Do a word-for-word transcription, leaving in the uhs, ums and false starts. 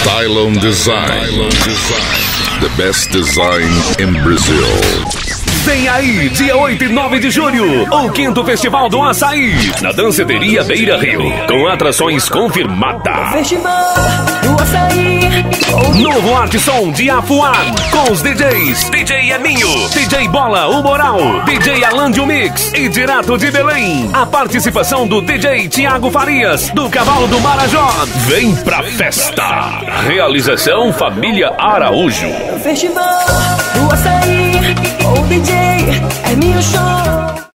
Stylon Design. The best design in Brazil. Vem aí, dia oito e nove de julho, o quinto Festival do Açaí, na Danceteria Beira Rio, com atrações confirmadas. Festival do Açaí. Novo Arte Som de Afuá, com os D Js D J Eminho, D J Bola, o Moral, D J Alandio Mix e direto de Belém, a participação do D J Tiago Farias, do Cavalo do Marajó. Vem pra festa. Realização Família Araújo. Festival do Açaí. O D J Eminho Show.